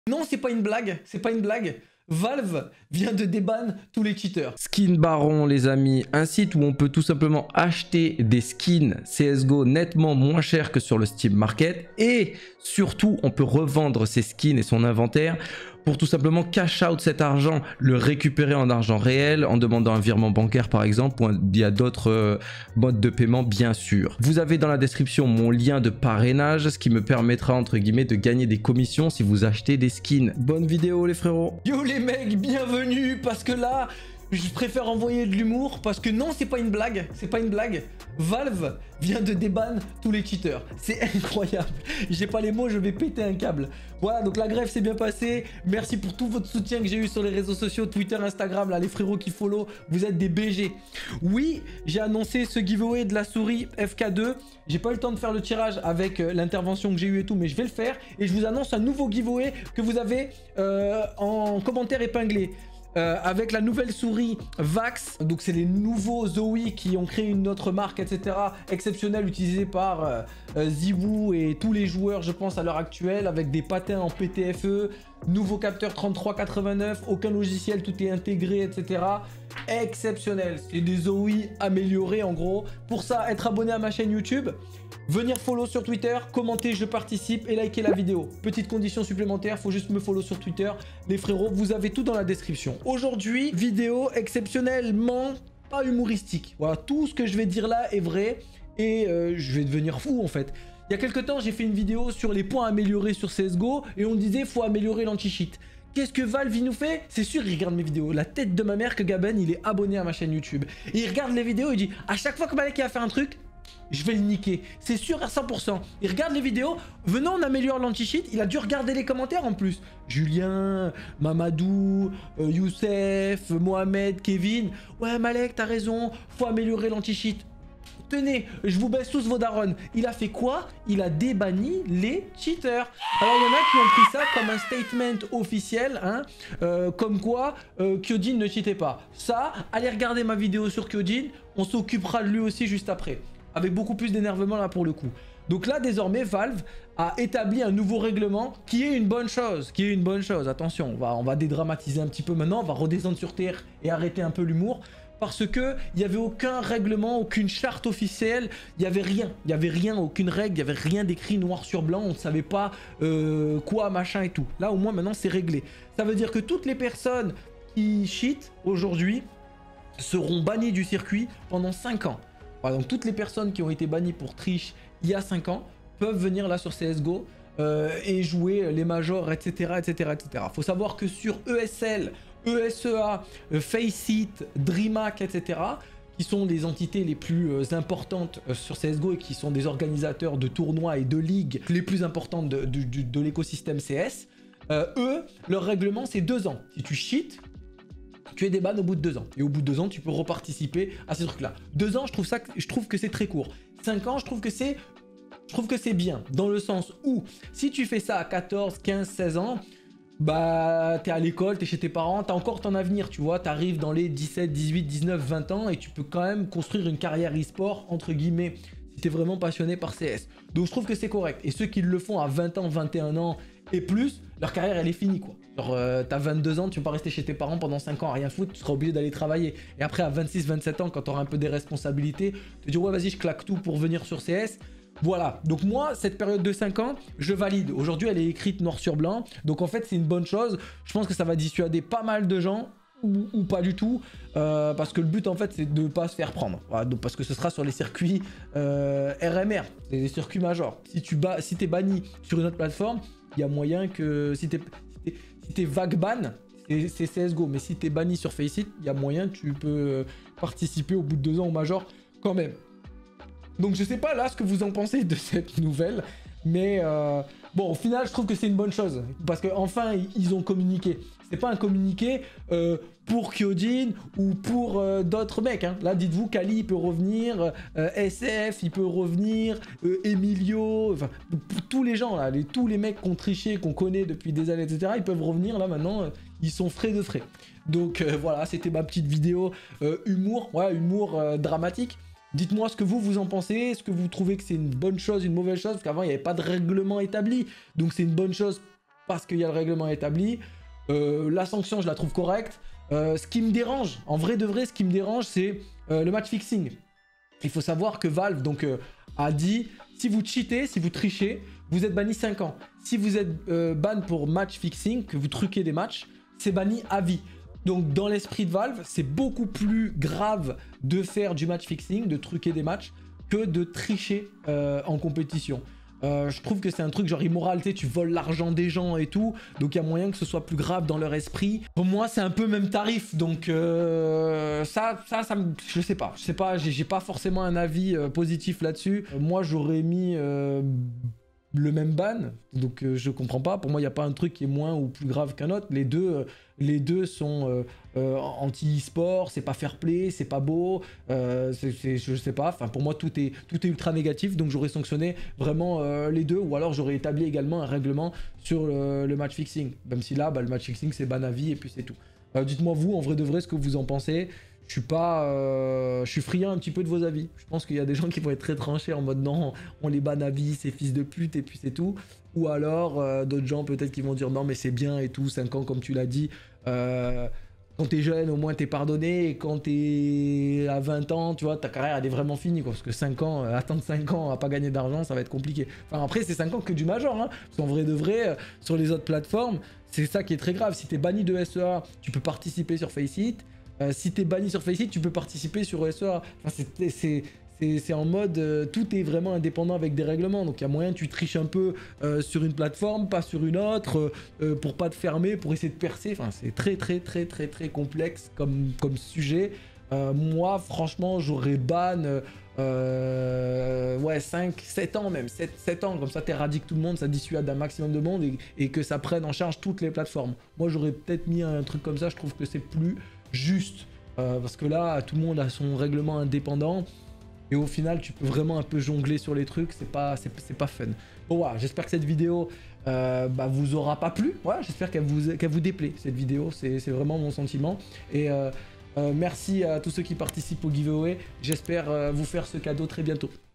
Non, c'est pas une blague, c'est pas une blague. Valve vient de déban tous les cheaters. Skin Baron, les amis, un site où on peut tout simplement acheter des skins CSGO nettement moins cher que sur le Steam Market. Et surtout, on peut revendre ses skins et son inventaire pour tout simplement cash out cet argent, le récupérer en argent réel en demandant un virement bancaire par exemple ou via d'autres modes de paiement bien sûr. Vous avez dans la description mon lien de parrainage, ce qui me permettra entre guillemets de gagner des commissions si vous achetez des skins. Bonne vidéo les frérots. Yo les mecs, bienvenue, parce que là, je préfère envoyer de l'humour, parce que non, c'est pas une blague, c'est pas une blague. Valve vient de déban tous les cheaters. C'est incroyable. J'ai pas les mots, je vais péter un câble. Voilà, donc la grève s'est bien passée. Merci pour tout votre soutien que j'ai eu sur les réseaux sociaux, Twitter, Instagram, là, les frérots qui follow, vous êtes des BG. Oui, j'ai annoncé ce giveaway de la souris FK2. J'ai pas eu le temps de faire le tirage avec l'intervention que j'ai eue et tout, mais je vais le faire. Et je vous annonce un nouveau giveaway que vous avez en commentaire épinglé. Avec la nouvelle souris Vax, donc c'est les nouveaux Zoe qui ont créé une autre marque, etc. exceptionnelle, utilisée par Ziwoo et tous les joueurs, je pense, à l'heure actuelle, avec des patins en PTFE, nouveau capteur 3389, aucun logiciel, tout est intégré, etc. Exceptionnel, c'est des Zoe améliorés en gros. Pour ça, être abonné à ma chaîne YouTube, venir follow sur Twitter, commenter, je participe et liker la vidéo. Petite condition supplémentaire, faut juste me follow sur Twitter. Les frérots, vous avez tout dans la description. Aujourd'hui, vidéo exceptionnellement pas humoristique. Voilà, tout ce que je vais dire là est vrai et je vais devenir fou en fait. Il y a quelques temps, j'ai fait une vidéo sur les points améliorés sur CSGO et on disait faut améliorer l'anti-cheat. Qu'est-ce que Valve il nous fait? C'est sûr, il regarde mes vidéos. La tête de ma mère que Gaben, il est abonné à ma chaîne YouTube. Et il regarde les vidéos et il dit à chaque fois que Malek a fait un truc, je vais le niquer. C'est sûr à 100%. Il regarde les vidéos. Venons, on améliore l'anti-cheat. Il a dû regarder les commentaires en plus. Julien, Mamadou, Youssef, Mohamed, Kevin. Ouais, Malek, t'as raison. Faut améliorer l'anti-cheat. Tenez, je vous baisse tous vos darons. Il a fait quoi? Il a débanni les cheaters. Alors il y en a qui ont pris ça comme un statement officiel, hein, comme quoi Kyojin ne cheatait pas. Ça, allez regarder ma vidéo sur Kyojin. On s'occupera de lui aussi juste après. Avec beaucoup plus d'énervement là pour le coup. Donc là désormais Valve a établi un nouveau règlement qui est une bonne chose. Attention, on va dédramatiser un petit peu maintenant, on va redescendre sur terre et arrêter un peu l'humour. Parce que il n'y avait aucun règlement, aucune charte officielle, il n'y avait rien, aucune règle, il n'y avait rien d'écrit noir sur blanc, on ne savait pas quoi, machin et tout. Là au moins maintenant c'est réglé. Ça veut dire que toutes les personnes qui cheatent aujourd'hui seront bannies du circuit pendant 5 ans. Voilà, donc toutes les personnes qui ont été bannies pour triche il y a 5 ans peuvent venir là sur CSGO et jouer les majors, etc. etc. etc. Faut savoir que sur ESL, ESEA, Faceit, DreamHack, etc., qui sont les entités les plus importantes sur CSGO et qui sont des organisateurs de tournois et de ligues les plus importantes de l'écosystème CS, eux, leur règlement c'est 2 ans. Si tu cheats, tu es déban au bout de 2 ans. Et au bout de 2 ans, tu peux reparticiper à ces trucs-là. 2 ans, je trouve que c'est très court. 5 ans, je trouve que c'est bien. Dans le sens où, si tu fais ça à 14, 15, 16 ans, bah, t'es à l'école, t'es chez tes parents, t'as encore ton avenir, tu vois. T'arrives dans les 17, 18, 19, 20 ans et tu peux quand même construire une carrière e-sport, entre guillemets, si t'es vraiment passionné par CS. Donc, je trouve que c'est correct. Et ceux qui le font à 20 ans, 21 ans et plus, leur carrière, elle est finie, quoi. Genre, t'as 22 ans, tu peux pas rester chez tes parents pendant 5 ans à rien foutre, tu seras obligé d'aller travailler. Et après, à 26, 27 ans, quand t'auras un peu des responsabilités, tu te dis, ouais, vas-y, je claque tout pour venir sur CS. Voilà, donc moi, cette période de 5 ans, je valide. Aujourd'hui, elle est écrite noir sur blanc. Donc en fait, c'est une bonne chose. Je pense que ça va dissuader pas mal de gens, ou pas du tout. Parce que le but, en fait, c'est de ne pas se faire prendre. Voilà, donc, parce que ce sera sur les circuits RMR, les circuits majors. Si t'es banni sur une autre plateforme, il y a moyen que... Si t'es vague ban, c'est CSGO. Mais si t'es banni sur Faceit, il y a moyen que tu peux participer au bout de 2 ans au major quand même. Donc je sais pas là ce que vous en pensez de cette nouvelle, mais bon au final je trouve que c'est une bonne chose parce qu'enfin ils ont communiqué. C'est pas un communiqué pour Kyojin ou pour d'autres mecs. Hein. Là dites-vous Kali il peut revenir, SF il peut revenir, Emilio, enfin tous les gens là, tous les mecs qu'on triché, qu'on connaît depuis des années, etc. Ils peuvent revenir là maintenant, ils sont frais de frais. Donc voilà, c'était ma petite vidéo humour, ouais, humour dramatique. Dites-moi ce que vous en pensez, est-ce que vous trouvez que c'est une bonne chose, une mauvaise chose, parce qu'avant il n'y avait pas de règlement établi, donc c'est une bonne chose parce qu'il y a le règlement établi. La sanction, je la trouve correcte. Ce qui me dérange, en vrai de vrai, ce qui me dérange, c'est le match fixing. Il faut savoir que Valve donc, a dit, si vous cheatez, si vous trichez, vous êtes banni 5 ans. Si vous êtes ban pour match fixing, que vous truquez des matchs, c'est banni à vie. Donc dans l'esprit de Valve, c'est beaucoup plus grave de faire du match fixing, de truquer des matchs, que de tricher en compétition. Je trouve que c'est un truc genre immoral, tu voles l'argent des gens et tout, donc il y a moyen que ce soit plus grave dans leur esprit. Pour moi, c'est un peu même tarif, donc je sais pas, j'ai pas forcément un avis positif là-dessus. Moi, j'aurais mis le même ban, donc je comprends pas. Pour moi, il n'y a pas un truc qui est moins ou plus grave qu'un autre. Les deux sont anti-e-sport, c'est pas fair play, c'est pas beau, je sais pas. Enfin, pour moi, tout est ultra négatif, donc j'aurais sanctionné vraiment les deux, ou alors j'aurais établi également un règlement sur le match fixing. Même si là, le match fixing, c'est ban à vie et puis c'est tout. Dites-moi vous, en vrai de vrai, ce que vous en pensez. Je suis friand un petit peu de vos avis. Je pense qu'il y a des gens qui vont être très tranchés en mode non, on les banne à vie, c'est fils de pute et puis c'est tout. Ou alors d'autres gens peut-être qui vont dire non mais c'est bien et tout, 5 ans comme tu l'as dit. Quand t'es jeune au moins t'es pardonné et quand t'es à 20 ans, tu vois, ta carrière elle est vraiment finie quoi. Parce que 5 ans, attendre 5 ans à pas gagner d'argent, ça va être compliqué. Enfin après c'est 5 ans que du major, hein. Parce qu'en vrai de vrai, sur les autres plateformes, c'est ça qui est très grave. Si t'es banni de SEA, tu peux participer sur Faceit. Si t'es banni sur Faceit, tu peux participer sur SEA. Enfin, c'est en mode, tout est vraiment indépendant avec des règlements. Donc il y a moyen, tu triches un peu sur une plateforme, pas sur une autre, pour pas te fermer, pour essayer de percer. Enfin, c'est très complexe comme sujet. Moi, franchement, j'aurais ban ouais, 5, 7 ans même, 7 ans, comme ça t'éradiques tout le monde, ça dissuade un maximum de monde et que ça prenne en charge toutes les plateformes. Moi, j'aurais peut-être mis un truc comme ça, je trouve que c'est plus juste, parce que là, tout le monde a son règlement indépendant, et au final, tu peux vraiment un peu jongler sur les trucs, c'est pas fun. Bon, voilà, j'espère que cette vidéo vous aura pas plu, voilà, j'espère qu'elle vous déplaît, cette vidéo, c'est vraiment mon sentiment, et merci à tous ceux qui participent au giveaway, j'espère vous faire ce cadeau très bientôt.